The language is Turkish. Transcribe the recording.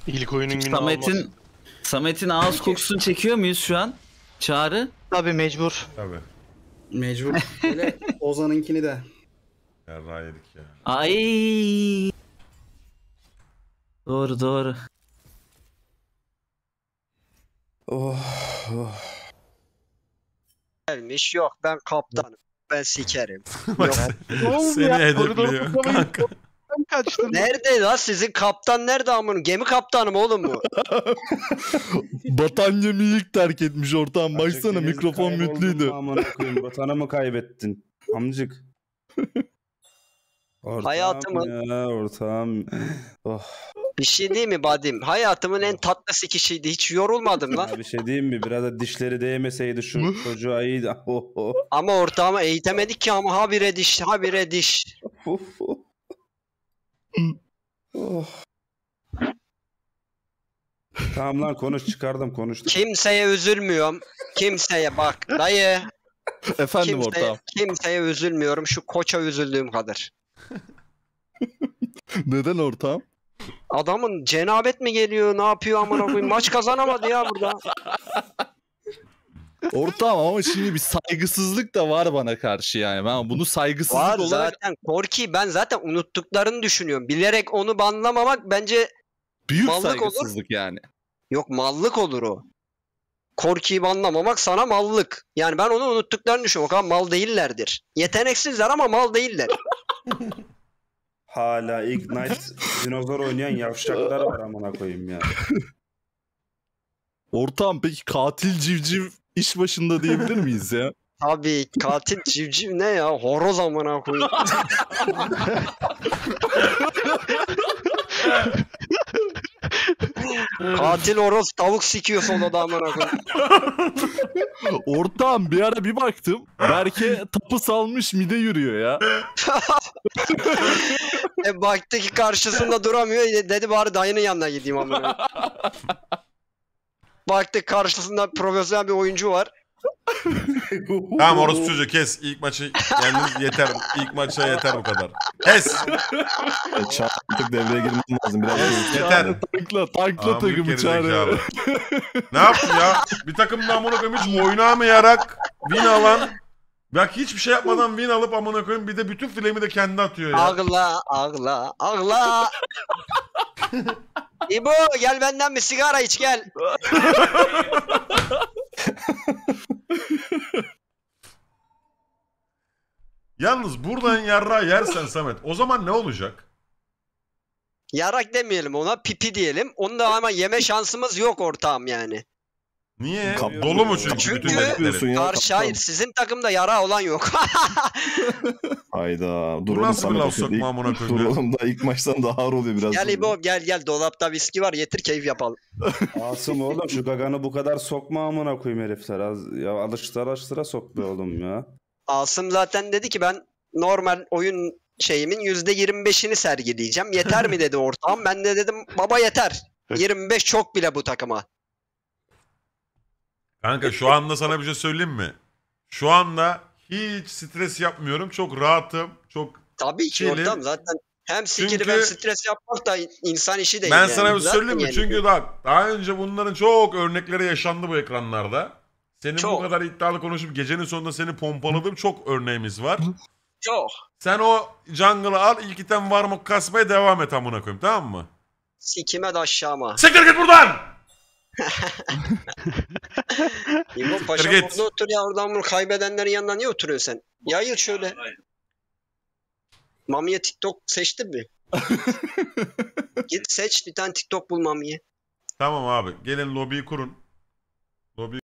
İlk oyunun günü olmaz. Samet'in ağız kokusunu çekiyor muyuz şu an? Çağrı? Tabii mecbur. Tabii. Mecbur. Hele Ozan'ınkini de. Yarrağı yedik ya. Ay. Doğru. Gelmiş yok ben kaptanım. Ben sikerim. Bak seni hedefliyor kanka. Kaçtın. Nerede lan sizin kaptan nerede amına? Gemi kaptanı mı oğlum bu? Batan gemiyi ilk terk etmiş ortağım. Baksana mikrofon mütlüydü. Amına koyayım, vatanı mı kaybettin? Amcık. Ortağım Hayatımın- ya, ortağım. Oh. Bir şey değil mi Badim? Hayatımın en tatlı sikişiydi. Hiç yorulmadım lan. Ya bir şey diyeyim mi? Biraz da dişleri değmeseydi şu çocuğa iyiydi. Oh, oh. Ama ortağımı eğitemedik ki ama habire diş, habire diş. Oh, oh. Oh. Tamam lan konuş, çıkardım konuştum. Kimseye üzülmüyorum. Kimseye bak dayı. Efendim ortağım. Kimseye üzülmüyorum. Şu koça üzüldüğüm kadar. Neden ortağım? Adamın cenabet mi geliyor? Ne yapıyor amına koyayım? Maç kazanamadı ya burada. Ortağım ama şimdi bir saygısızlık da var bana karşı yani. Ben bunu saygısızlık Var olarak zaten. Korki ben zaten unuttuklarını düşünüyorum. Bilerek onu banlamamak bence büyük mallık olur. saygısızlık yani. yok mallık olur o. Korki'yi banlamamak sana mallık. Yani ben onu unuttuklarını düşünüyorum. O kadar mal değillerdir. Yeteneksizler ama mal değiller. Hala Ignite dinozor oynayan yavşaklar var amına koyayım ya. Ortağım peki katil civciv iş başında diyebilir miyiz ya? Abi katil civciv ne ya? Horoz amına koyayım. Katil horoz tavuk sikiyor solda amına koyayım. Ortağım bir ara bir baktım. Berke tapı salmış mide yürüyor ya. Baktı ki karşısında duramıyor. Dedi bari dayının yanına gideyim amına koyayım. Baktı karşısında profesyonel bir oyuncu var. Tamam orası çocuğu kes. İlk maçı yalnız yeter. İlk maça yeter bu kadar. Kes. Çarptık devreye girmem lazım biraz. Yeter. Tankla Amına takımı gerizekalı. çağırıyor. Ne yaptın ya? Bir takımda amına koyayım hiç oynamayarak win alan. Bak hiçbir şey yapmadan win alıp amına koyayım bir de bütün flame'i de kendi atıyor ya. Ağla. İbo gel benden bir sigara iç gel. Yalnız buradan yarrağı yersen Samet o zaman ne olacak? Yarak demeyelim ona pipi diyelim. Onu da ama yeme şansımız yok ortağım yani. Niye? Kaptan. Dolu mu çünkü Çünkü bütün mediklerin? ya, Karşı kaptan. hayır sizin takımda yara olan yok. Hayda. Bu nasıl bir laf sokma amına koyayım ya? Duralım da ilk maçtan daha ağır oluyor biraz. Gel İbo gel dolapta viski var getir keyif yapalım. Asım oğlum şu gaganı bu kadar sokma amına koyayım herifler. Az, ya alıştıra sok be oğlum ya. Asım zaten dedi ki ben normal oyun şeyimin %25'ini sergileyeceğim. Yeter mi dedi ortağım. Ben de dedim baba yeter. 25 çok bile bu takıma. Kanka şu anda sana bir şey söyleyeyim mi? Şu anda hiç stres yapmıyorum. Çok rahatım. Çok Tabii ki Çiğli. ortam zaten hem sikilip Çünkü- hem stres yapmak da insan işi değil. ben yani. sana bir Zaten söyleyeyim mi? yani. Çünkü daha önce bunların çok örnekleri yaşandı bu ekranlarda. Senin bu Çok. kadar iddialı konuşup gecenin sonunda seni pompaladığım çok örneğimiz var. Çok. Sen o jungle'ı al ilk item varmok kasmaya devam et amına koyayım tamam mı? Sikime de aşağıma. Siktir git buradan! İbo Paşa git. burada otur ya oradan bunu kaybedenlerin yanında niye oturuyorsun sen? Yayıl şöyle. Mami'ye TikTok seçtin mi? Git seç bir tane TikTok bul Mami'ye. Tamam abi gelin lobiyi kurun. Lobi